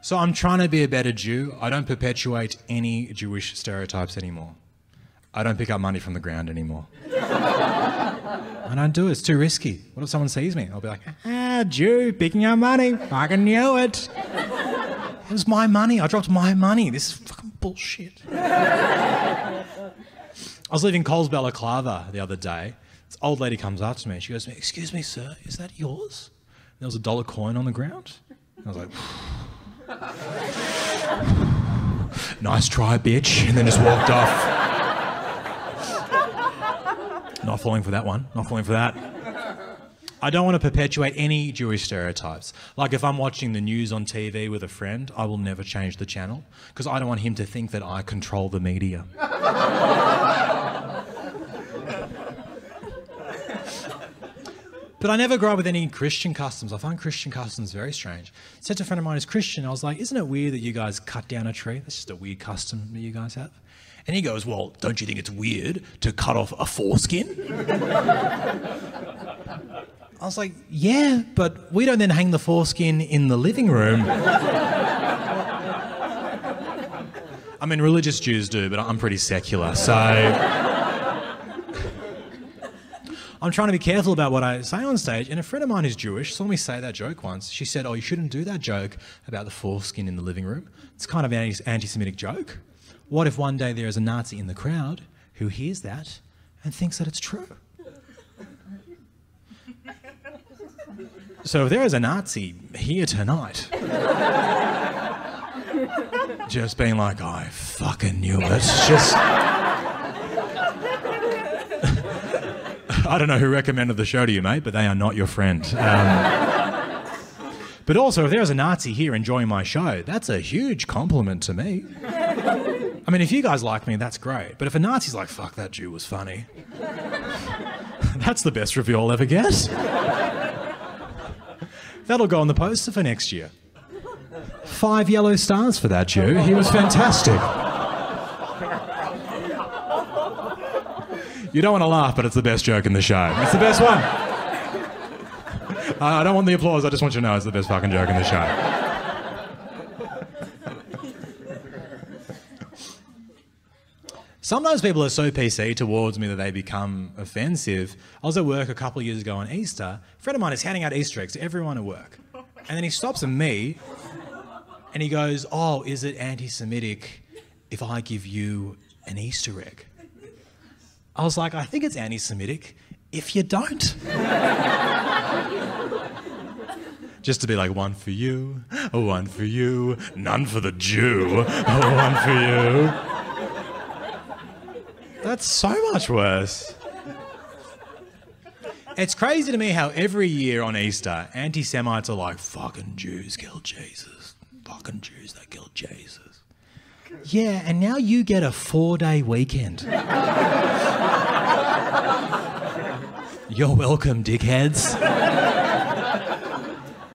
So I'm trying to be a better Jew. I don't perpetuate any Jewish stereotypes anymore. I don't pick up money from the ground anymore. I don't do it. It's too risky. What if someone sees me? I'll be like, Jew, picking up money. Fucking knew it. It was my money. I dropped my money. This is fucking bullshit. I was leaving Coles Balaclava the other day. This old lady comes up to me. She goes to me, "Excuse me, sir, is that yours?" And there was a $1 coin on the ground. I was like, nice try, bitch. And then just walked off. Not falling for that one. Not falling for that. I don't want to perpetuate any Jewish stereotypes. Like if I'm watching the news on TV with a friend, I will never change the channel because I don't want him to think that I control the media. But I never grew up with any Christian customs. I find Christian customs very strange. I said to a friend of mine who's Christian, I was like, isn't it weird that you guys cut down a tree? That's just a weird custom that you guys have. And he goes, well, don't you think it's weird to cut off a foreskin? I was like, yeah, but we don't then hang the foreskin in the living room. I mean, religious Jews do, but I'm pretty secular, so... I'm trying to be careful about what I say on stage, and a friend of mine who's Jewish saw me say that joke once. She said, oh, you shouldn't do that joke about the foreskin in the living room. It's kind of an anti-Semitic joke. What if one day there is a Nazi in the crowd who hears that and thinks that it's true? So if there is a Nazi here tonight, just being like, I fucking knew it, just... I don't know who recommended the show to you, mate, but they are not your friend. But also, if there's a Nazi here enjoying my show, that's a huge compliment to me. I mean, if you guys like me, that's great. But if a Nazi's like, fuck, that Jew was funny, that's the best review I'll ever get. That'll go on the poster for next year. 5 yellow stars for that Jew. He was fantastic. You don't want to laugh, but it's the best joke in the show. It's the best one. I don't want the applause. I just want you to know it's the best fucking joke in the show. Sometimes people are so PC towards me that they become offensive. I was at work a couple of years ago on Easter. A friend of mine is handing out Easter eggs to everyone at work. And then he stops at me and he goes, oh, is it anti-Semitic if I give you an Easter egg? I was like, I think it's anti-Semitic if you don't. Just to be like, one for you, none for the Jew, one for you. That's so much worse. It's crazy to me how every year on Easter, anti-Semites are like, fucking Jews killed Jesus. Fucking Jews, they killed Jesus. Yeah, and now you get a 4-day weekend. You're welcome, dickheads.